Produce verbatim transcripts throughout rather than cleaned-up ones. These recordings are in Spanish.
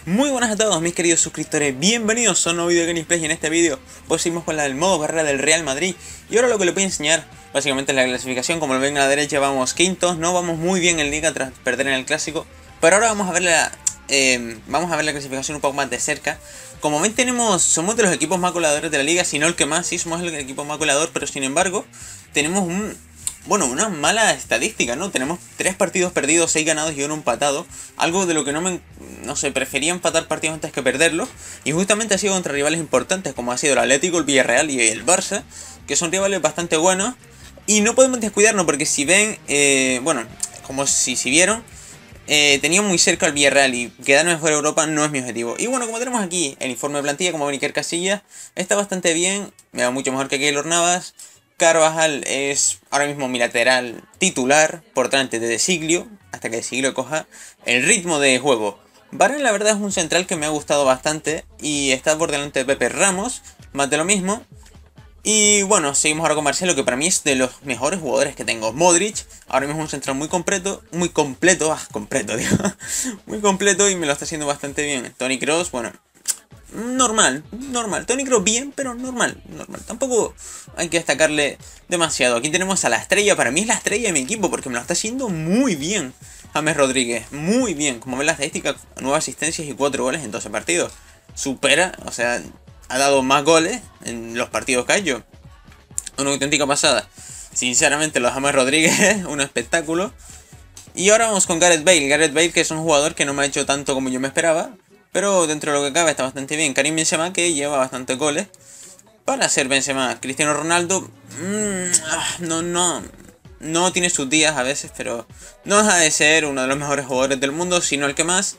Muy buenas a todos mis queridos suscriptores, bienvenidos a un nuevo vídeo de Gameplay. Y en este vídeo pues seguimos con la del modo carrera del Real Madrid. Y ahora lo que les voy a enseñar básicamente es la clasificación. Como lo ven a la derecha vamos quintos, no vamos muy bien en Liga tras perder en el Clásico. Pero ahora vamos a ver la, eh, vamos a ver la clasificación un poco más de cerca. Como ven tenemos, somos de los equipos más goleadores de la Liga, si no el que más, sí somos el equipo más goleador. Pero sin embargo tenemos un... Bueno, una mala estadística, ¿no? Tenemos tres partidos perdidos, seis ganados y uno empatado. Algo de lo que no me... No sé, prefería empatar partidos antes que perderlos. Y justamente ha sido contra rivales importantes, como ha sido el Atlético, el Villarreal y el Barça, que son rivales bastante buenos. Y no podemos descuidarnos porque si ven... Eh, bueno, como si, si vieron... Eh, tenía muy cerca al Villarreal y quedarme fuera de Europa no es mi objetivo. Y bueno, como tenemos aquí el informe de plantilla, como ven Iker Casillas, está bastante bien. Me va mucho mejor que Keylor Navas. Carvajal es ahora mismo mi lateral titular por delante de De Siglio, hasta que De Siglio coja el ritmo de juego. Varane la verdad es un central que me ha gustado bastante y está por delante de Pepe Ramos, más de lo mismo. Y bueno, seguimos ahora con Marcelo, que para mí es de los mejores jugadores que tengo. Modric, ahora mismo es un central muy completo, muy completo, ah, completo, digo, muy completo y me lo está haciendo bastante bien. Toni Kroos, bueno... Normal, normal. Toni Kroos bien, pero normal, normal. Tampoco hay que destacarle demasiado. Aquí tenemos a la estrella. Para mí es la estrella de mi equipo porque me lo está haciendo muy bien James Rodríguez. Muy bien. Como ven la estadística, nueve asistencias y cuatro goles en doce partidos. Supera, o sea, ha dado más goles en los partidos que ha hecho. Una auténtica pasada. Sinceramente, los James Rodríguez, un espectáculo. Y ahora vamos con Gareth Bale. Gareth Bale, que es un jugador que no me ha hecho tanto como yo me esperaba, pero dentro de lo que cabe está bastante bien. Karim Benzema, que lleva bastantes goles para ser Benzema. Cristiano Ronaldo, mmm, no, no, no tiene sus días a veces, pero no deja de ser uno de los mejores jugadores del mundo, sino el que más.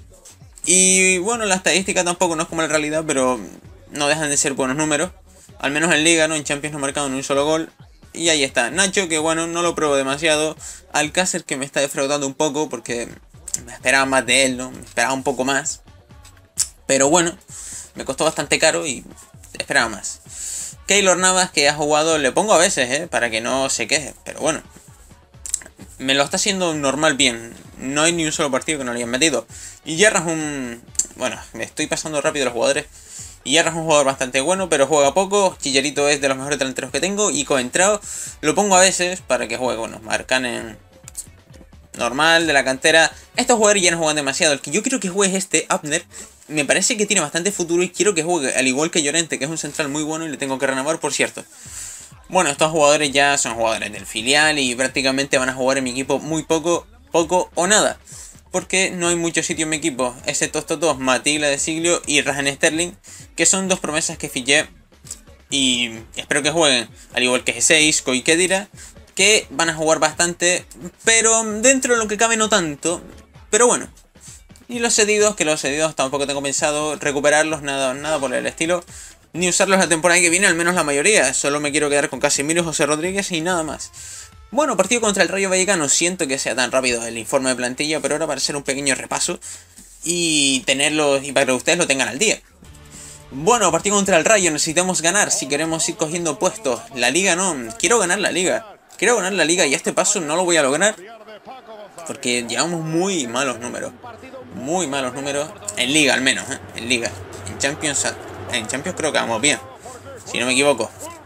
Y bueno, la estadística tampoco no es como la realidad, pero no dejan de ser buenos números. Al menos en Liga, ¿no? En Champions no ha marcado ni un solo gol. Y ahí está. Nacho, que bueno, no lo pruebo demasiado. Alcácer, que me está defraudando un poco porque me esperaba más de él, ¿no? Me esperaba un poco más. Pero bueno, me costó bastante caro y esperaba más. Keylor Navas, que ha jugado, le pongo a veces, ¿eh? Para que no se queje. Pero bueno, me lo está haciendo normal bien. No hay ni un solo partido que no le hayan metido. Y Yerra es un... Bueno, me estoy pasando rápido los jugadores. Y Yerra es un jugador bastante bueno, pero juega poco. Chillerito es de los mejores delanteros que tengo. Y Coentrao lo pongo a veces para que juegue. Bueno, marcan en... normal, de la cantera. Estos jugadores ya no juegan demasiado. El que yo quiero que juegue es este, Abner. Me parece que tiene bastante futuro y quiero que juegue, al igual que Llorente, que es un central muy bueno y le tengo que renovar, por cierto. Bueno, estos jugadores ya son jugadores del filial y prácticamente van a jugar en mi equipo muy poco, poco o nada. Porque no hay mucho sitio en mi equipo, excepto estos dos, Matigla de Siglio y Raheem Sterling, que son dos promesas que fiché y espero que jueguen, al igual que G seis, y Kedira, que van a jugar bastante, pero dentro de lo que cabe no tanto, pero bueno. Y los cedidos, que los cedidos tampoco tengo pensado recuperarlos, nada, nada por el estilo. Ni usarlos la temporada que viene, al menos la mayoría. Solo me quiero quedar con Casemiro y José Rodríguez y nada más. Bueno, partido contra el Rayo Vallecano. Siento que sea tan rápido el informe de plantilla, pero ahora para hacer un pequeño repaso y tenerlo, y para que ustedes lo tengan al día. Bueno, partido contra el Rayo, necesitamos ganar si queremos ir cogiendo puestos. La Liga no, quiero ganar la Liga. Quiero ganar la Liga y a este paso no lo voy a lograr porque llevamos muy malos números. Muy malos números. En Liga al menos, ¿eh? En Liga. En Champions, en Champions creo que vamos bien, si no me equivoco.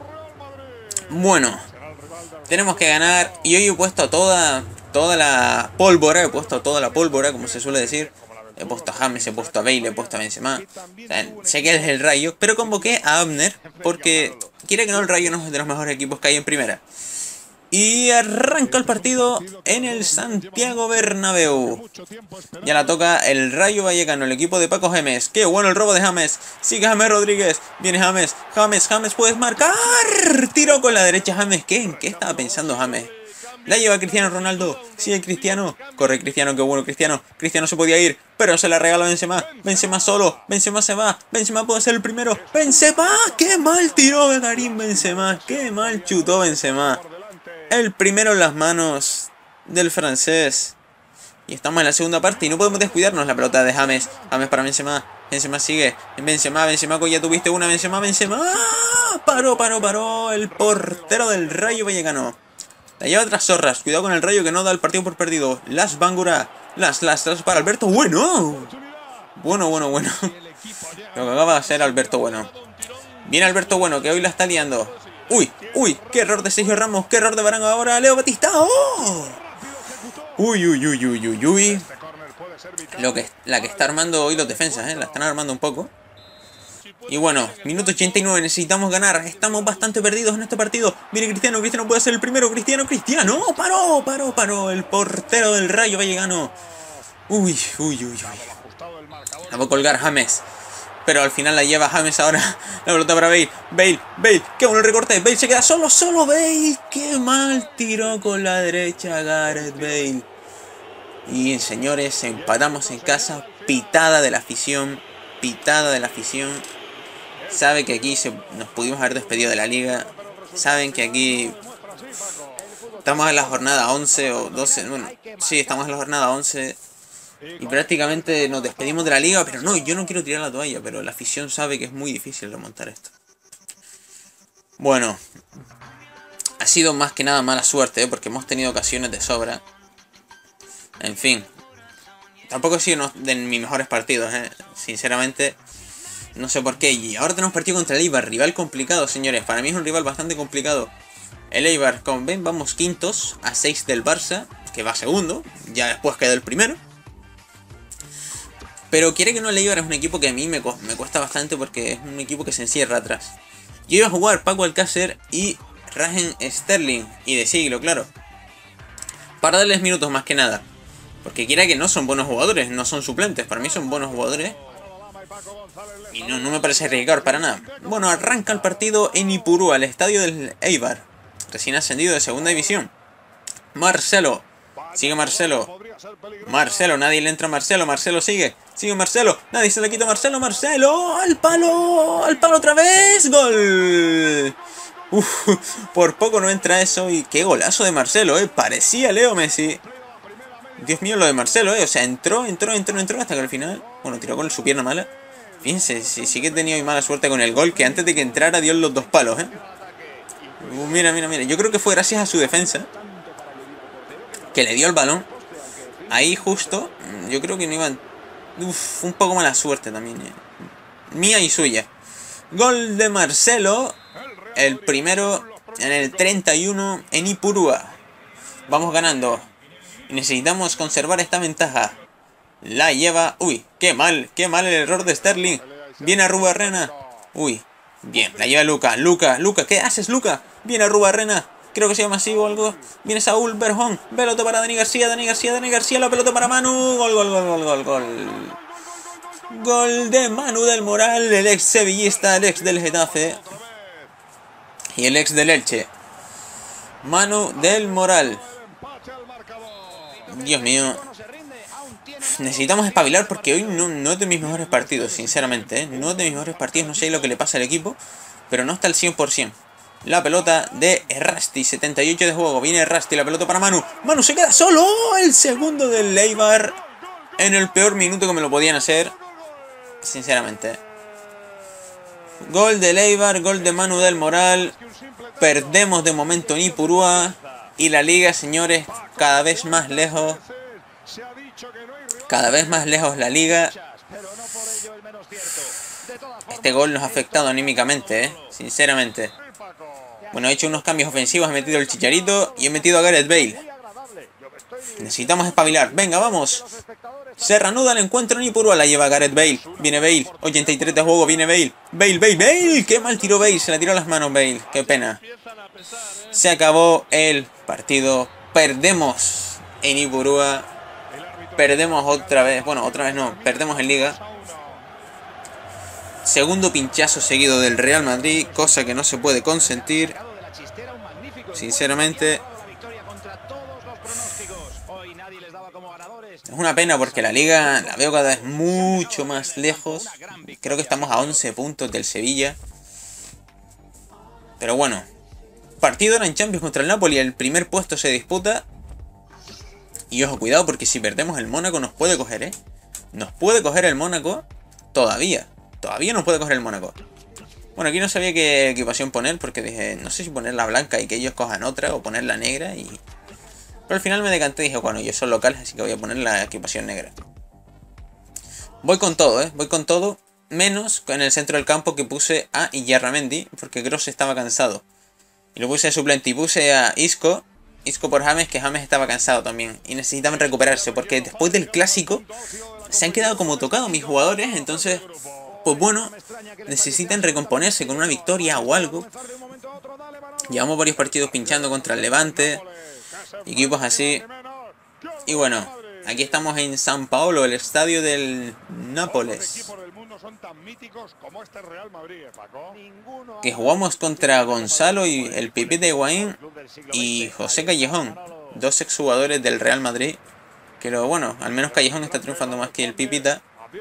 Bueno, tenemos que ganar. Y hoy he puesto toda, toda la pólvora. He puesto toda la pólvora, como se suele decir. He puesto a James, he puesto a Bale, he puesto a Benzema. O sea, sé que es el Rayo, pero convoqué a Abner porque quiere que no, el Rayo no es de los mejores equipos que hay en primera. Y arranca el partido en el Santiago Bernabéu. Ya la toca el Rayo Vallecano, el equipo de Paco Gémez. ¡Qué bueno el robo de James! Sigue James Rodríguez. Viene James. James, James, puedes marcar. Tiro con la derecha James. ¿Qué? ¿En qué estaba pensando James? La lleva Cristiano Ronaldo. Sigue Cristiano. Corre Cristiano, qué bueno Cristiano. Cristiano se podía ir, pero se la regala Benzema. Benzema solo. Benzema se va. Benzema puede ser el primero. ¡Benzema! ¡Qué mal tiró de Karim Benzema! ¡Qué mal chutó Benzema! El primero en las manos del francés. Y estamos en la segunda parte y no podemos descuidarnos. La pelota de James. James para Benzema. Benzema sigue. Benzema, Benzema, ya tuviste una. Benzema, Benzema. Paró, paró, paró. El portero del Rayo Vallecano. La lleva otras zorras. Cuidado con el Rayo que no da el partido por perdido. Las Bangura. Las, las, las para Alberto. Bueno. Bueno, bueno, bueno. Lo que acaba de hacer Alberto Bueno. Viene Alberto Bueno, que hoy la está liando. Uy, uy, qué error de Sergio Ramos, qué error de Varane ahora, Leo Batista. ¡Oh! Uy, uy, uy, uy, uy, uy. Lo que, la que está armando hoy los defensas, ¿eh? La están armando un poco. Y bueno, minuto ochenta y nueve, necesitamos ganar. Estamos bastante perdidos en este partido. Viene Cristiano, Cristiano puede ser el primero. Cristiano, Cristiano. Paró, paró, paró. El portero del Rayo Vallecano. Uy, uy, uy, uy. La va a colgar James. Pero al final la lleva James ahora. La pelota para Bale. Bale, Bale. Qué bueno el recorte. Bale se queda solo, solo Bale. Qué mal tiró con la derecha Gareth Bale. Y señores, empatamos en casa. Pitada de la afición. Pitada de la afición. Sabe que aquí se, nos pudimos haber despedido de la liga. Saben que aquí estamos en la jornada once o doce. Bueno, sí, estamos en la jornada once. Y prácticamente nos despedimos de la liga. Pero no, yo no quiero tirar la toalla. Pero la afición sabe que es muy difícil remontar esto. Bueno, ha sido más que nada mala suerte, ¿eh? Porque hemos tenido ocasiones de sobra. En fin, tampoco ha sido uno de mis mejores partidos, ¿eh? Sinceramente. No sé por qué. Y ahora tenemos partido contra el Eibar. Rival complicado, señores. Para mí es un rival bastante complicado. El Eibar, como ven, vamos quintos a seis del Barça, que va segundo. Ya después queda el primero. Pero quiere que no, el Eibar es un equipo que a mí me, me cuesta bastante porque es un equipo que se encierra atrás. Yo iba a jugar Paco Alcácer y Raheem Sterling. Y de siglo, claro. Para darles minutos más que nada. Porque quiera que no, son buenos jugadores, no son suplentes. Para mí son buenos jugadores. Y no, no me parece arriesgar para nada. Bueno, arranca el partido en Ipurúa, el estadio del Eibar. Recién ascendido de segunda división. Marcelo. Sigue Marcelo. Marcelo, nadie le entra a Marcelo. Marcelo sigue. Sigue Marcelo. Nadie se le quita a Marcelo. Marcelo. ¡Al palo! ¡Al palo otra vez! ¡Gol! Uf, por poco no entra eso. Y qué golazo de Marcelo, eh. Parecía Leo Messi. Dios mío, lo de Marcelo, eh. O sea, entró, entró, entró, entró hasta que al final... Bueno, tiró con su pierna mala. Fíjense, sí, sí que he tenido mala suerte con el gol, que antes de que entrara dio los dos palos, ¿eh? Uh, mira, mira, mira. Yo creo que fue gracias a su defensa que le dio el balón. Ahí justo, yo creo que no iban... Uf, un poco mala suerte también, ¿eh? Mía y suya. Gol de Marcelo. El primero en el treinta y uno en Ipurúa. Vamos ganando. Necesitamos conservar esta ventaja. La lleva... Uy, qué mal, qué mal el error de Sterling. Viene Arrubarrena. Uy, bien, la lleva Luca. Luca, Luca, ¿qué haces, Luca? Viene Arrubarrena. Creo que se llama así o algo. Viene Saúl Berjón. Pelota para Dani García, Dani García, Dani García. La pelota para Manu. Gol, gol, gol, gol, gol, gol. Gol de Manu del Moral, el ex sevillista, el ex del Getafe. Y el ex del Elche. Manu del Moral. Dios mío. Necesitamos espabilar porque hoy no, no es de mis mejores partidos, sinceramente, ¿eh? No es de mis mejores partidos, no sé lo que le pasa al equipo, pero no está al cien por cien. La pelota de Errasti, setenta y ocho de juego, viene Errasti, la pelota para Manu. Manu se queda solo, el segundo del Eibar en el peor minuto que me lo podían hacer, sinceramente. Gol del Eibar, gol de Manu del Moral. Perdemos de momento en Ipurúa. Y la liga, señores, cada vez más lejos. Cada vez más lejos la liga. Este gol nos ha afectado anímicamente, ¿eh? Sinceramente. Bueno, he hecho unos cambios ofensivos, he metido el Chicharito y he metido a Gareth Bale. Necesitamos espabilar. Venga, vamos. Se reanuda el encuentro en Ipurúa. La lleva Gareth Bale. Viene Bale. ochenta y tres de juego. Viene Bale. Bale, Bale, Bale. Qué mal tiró Bale. Se la tiró a las manos Bale. Qué pena. Se acabó el partido. Perdemos en Ipurúa. Perdemos otra vez. Bueno, otra vez no. Perdemos en Liga. Segundo pinchazo seguido del Real Madrid. Cosa que no se puede consentir. Sinceramente. Es una pena porque la Liga la veo cada vez mucho más lejos. Creo que estamos a once puntos del Sevilla. Pero bueno. Partido ahora en Champions contra el Napoli. El primer puesto se disputa. Y ojo, cuidado porque si perdemos el Mónaco nos puede coger, ¿eh? Nos puede coger el Mónaco todavía. Todavía nos puede coger el Mónaco. Bueno, aquí no sabía qué equipación poner porque dije, no sé si poner la blanca y que ellos cojan otra o poner la negra y... Pero al final me decanté y dije, bueno, ellos son locales, así que voy a poner la equipación negra. Voy con todo, ¿eh? Voy con todo. Menos en el centro del campo que puse a Iyarramendi, porque Gross estaba cansado. Y lo puse de suplente y puse a Isco. Isco por James, que James estaba cansado también. Y necesitaban recuperarse, porque después del clásico se han quedado como tocados mis jugadores. Entonces, pues bueno, necesitan recomponerse con una victoria o algo. Llevamos varios partidos pinchando contra el Levante, equipos así. Y bueno, aquí estamos en San Paolo, el estadio del Nápoles. Que jugamos contra Gonzalo y el Pipita Higuaín y José Callejón, dos exjugadores del Real Madrid. Que lo bueno, al menos Callejón está triunfando más que el Pipita.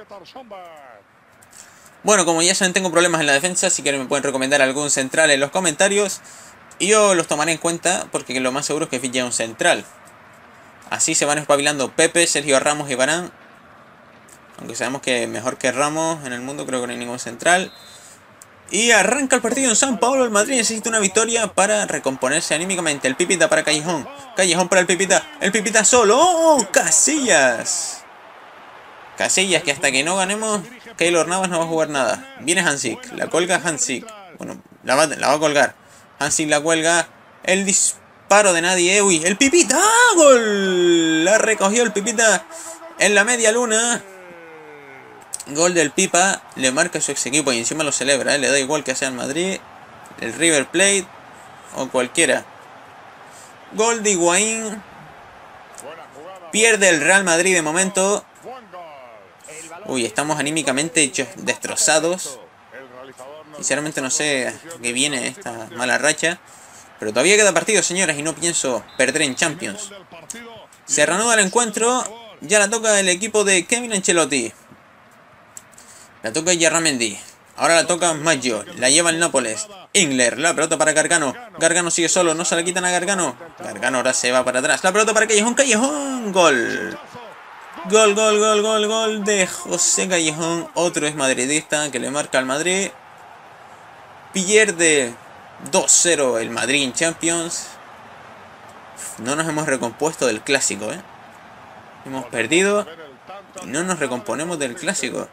Bueno, como ya saben, tengo problemas en la defensa. Si quieren me pueden recomendar algún central en los comentarios y yo los tomaré en cuenta, porque lo más seguro es que fiche un central. Así se van espabilando Pepe, Sergio Ramos y Varane. Aunque sabemos que mejor que Ramos en el mundo creo que no hay ningún central. Y arranca el partido en San Paolo. El Madrid necesita una victoria para recomponerse anímicamente. El Pipita para Callejón. Callejón para el Pipita. El Pipita solo. ¡Oh! Casillas. Casillas, que hasta que no ganemos, Keylor Navas no va a jugar nada. Viene Hansik. La colga Hansik. Bueno, la va, la va a colgar. Hansik la cuelga. El disparo de nadie. Uy, el Pipita. ¡Ah! ¡Gol! La recogió el Pipita en la media luna. Gol del Pipa, le marca a su ex equipo y encima lo celebra, ¿eh? Le da igual que sea el Madrid, el River Plate o cualquiera. Gol de Higuaín. Pierde el Real Madrid de momento. Uy, estamos anímicamente hechos destrozados. Sinceramente no sé a qué viene esta mala racha. Pero todavía queda partido, señoras, y no pienso perder en Champions. Se reanuda el encuentro. Ya la toca el equipo de Kevin Ancelotti. La toca Iyarramendi. Ahora la toca Maggio. La lleva el Nápoles. Ingler. La pelota para Gargano. Gargano sigue solo. No se la quitan a Gargano. Gargano ahora se va para atrás. La pelota para Callejón. Callejón. Gol. Gol, gol, gol, gol, gol de José Callejón. Otro es madridista que le marca al Madrid. Pierde dos cero el Madrid en Champions. No nos hemos recompuesto del clásico, ¿eh? Hemos perdido y no nos recomponemos del clásico.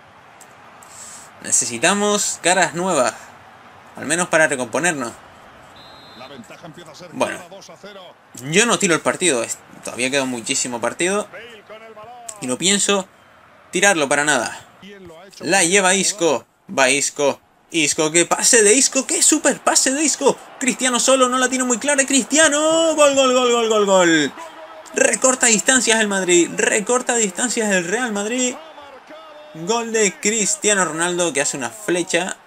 Necesitamos caras nuevas, al menos para recomponernos. Bueno, yo no tiro el partido, todavía queda muchísimo partido y no pienso tirarlo para nada. La lleva Isco, va Isco, Isco, que pase de Isco, que super pase de Isco. Cristiano solo, no la tiene muy clara, Cristiano, gol, gol, gol, gol, gol, gol. Recorta distancias el Madrid, recorta distancias el Real Madrid. Gol de Cristiano Ronaldo, que hace una flecha,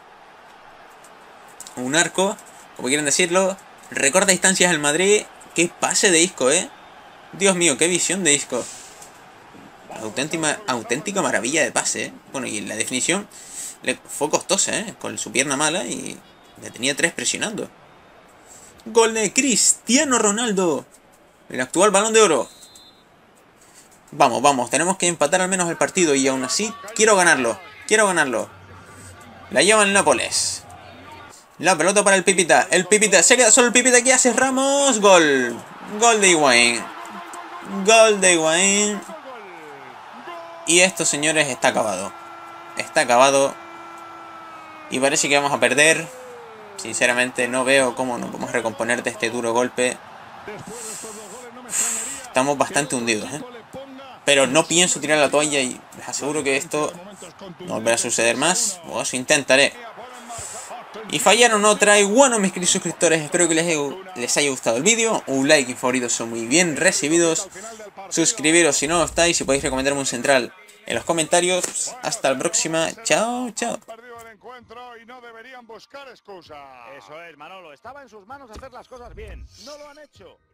un arco, como quieran decirlo. Recorta distancias el Madrid. Qué pase de Isco, eh. Dios mío, qué visión de Isco. Auténtica, auténtica maravilla de pase, eh. Bueno, y la definición le fue costosa, eh. Con su pierna mala y le tenía tres presionando. Gol de Cristiano Ronaldo, el actual Balón de Oro. Vamos, vamos, tenemos que empatar al menos el partido y aún así quiero ganarlo, quiero ganarlo. La lleva el Nápoles. La pelota para el Pipita, el Pipita, se queda solo el Pipita, ¿qué hace Ramos? Gol, gol de Higuaín, gol de Higuaín. Y esto, señores, está acabado, está acabado. Y parece que vamos a perder. Sinceramente no veo cómo nos podemos recomponer de este duro golpe. Estamos bastante hundidos, ¿eh? Pero no pienso tirar la toalla y les aseguro que esto no volverá a suceder más. O eso intentaré. Y fallaron otra. Y bueno, mis queridos suscriptores, espero que les haya, les haya gustado el vídeo. Un like y favoritos son muy bien recibidos. Suscribiros si no lo estáis. Si podéis recomendarme un central en los comentarios. Hasta la próxima. Chao, chao. Y no deberían buscar excusas. Eso es, Manolo. Estaba en sus manos hacer las cosas bien. No lo han hecho.